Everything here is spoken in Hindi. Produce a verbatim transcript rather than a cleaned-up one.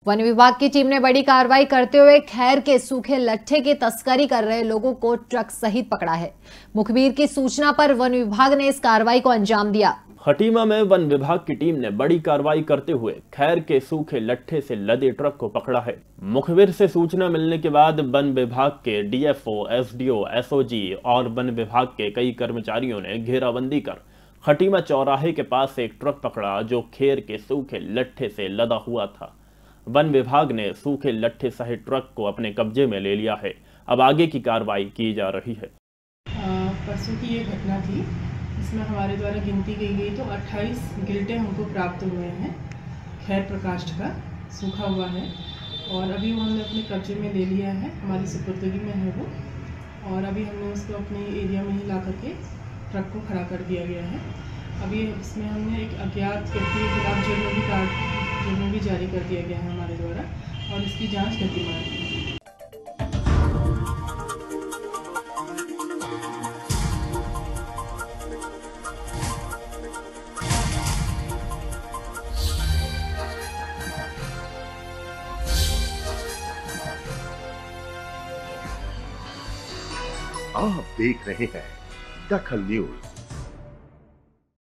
वन विभाग की टीम ने बड़ी कार्रवाई करते हुए खैर के सूखे लट्ठे की तस्करी कर रहे लोगों को ट्रक सहित पकड़ा है। मुखबिर की सूचना पर वन विभाग ने इस कार्रवाई को अंजाम दिया। खटीमा में वन विभाग की टीम ने बड़ी कार्रवाई करते हुए खैर के सूखे लट्ठे से लदे ट्रक को पकड़ा है। मुखबिर से सूचना मिलने के बाद वन विभाग के डीएफओ, एसडीओ, एसओजी और वन विभाग के कई कर्मचारियों ने घेराबंदी कर खटीमा चौराहे के पास एक ट्रक पकड़ा जो खैर के सूखे लट्ठे से लदा हुआ था। वन विभाग ने सूखे लट्ठे सहित ट्रक को अपने कब्जे में ले लिया है। अब आगे की कार्रवाई की जा रही है। परसों की ये घटना थी, इसमें हमारे द्वारा गिनती की गई तो अट्ठाईस गिल्टे हमको प्राप्त हुए हैं। खैर प्रकाष्ठ का सूखा हुआ है और अभी वो हमने अपने कब्जे में ले लिया है। हमारी सुपुर्दगी में है वो और अभी हमने उसको अपने एरिया में ही ला करके ट्रक को खड़ा कर दिया गया है। अभी इसमें हमने एक अज्ञात व्यक्ति के खिलाफ जुर्म भी कार्ड जुर्म भी जारी कर दिया गया है हमारे द्वारा और इसकी जांच गतिमान है। आप देख रहे हैं दखल न्यूज।